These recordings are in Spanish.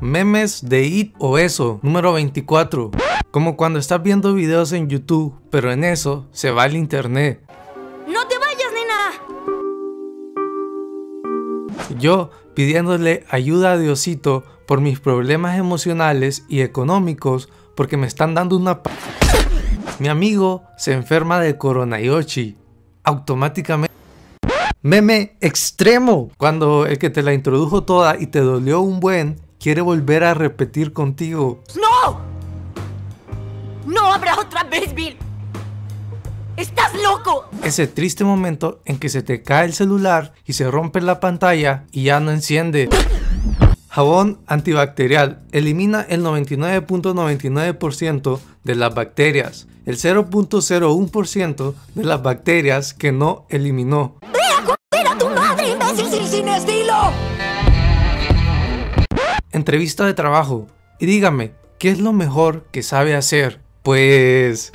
Memes de It o Eso, número 24. Como cuando estás viendo videos en YouTube, pero en eso se va el internet. ¡No te vayas, nena! Yo pidiéndole ayuda a Diosito por mis problemas emocionales y económicos porque me están dando una Mi amigo se enferma de coronayoshi. Automáticamente. Meme extremo. Cuando el que te la introdujo toda y te dolió un buen, quiere volver a repetir contigo. ¡No! ¡No habrá otra vez, Bill! ¡Estás loco! Ese triste momento en que se te cae el celular y se rompe la pantalla y ya no enciende. Jabón antibacterial elimina el 99.99% de las bacterias, el 0.01% de las bacterias que no eliminó. ¡Ve a coger a tu madre, imbécil sin estilo! Entrevista de trabajo. Y dígame, ¿qué es lo mejor que sabe hacer? Pues...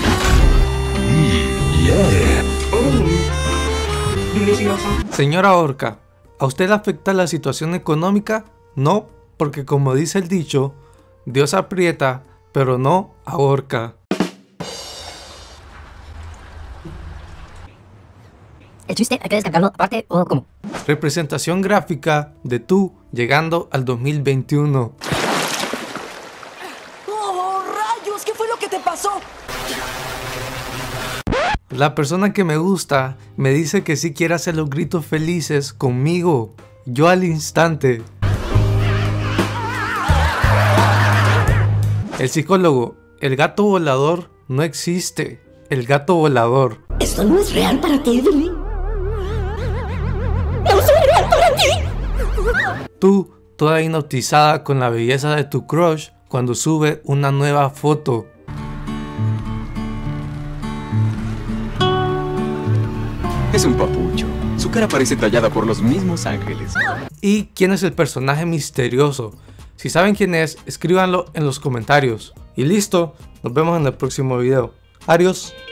Señora Orca, ¿a usted le afecta la situación económica? No, porque como dice el dicho, Dios aprieta, pero no ahorca. ¿El chiste hay que descargarlo aparte o cómo? Representación gráfica de tú llegando al 2021. ¡Oh, rayos! ¿Qué fue lo que te pasó? La persona que me gusta me dice que sí quiere hacer los gritos felices conmigo. Yo al instante. El psicólogo, el gato volador no existe. El gato volador. ¿Esto no es real para ti, Billy? ¡No soy real para ti! Tú, toda hipnotizada con la belleza de tu crush cuando sube una nueva foto. Es un papucho. Su cara parece tallada por los mismos ángeles. ¿Y quién es el personaje misterioso? Si saben quién es, escríbanlo en los comentarios. Y listo, nos vemos en el próximo video. Adiós.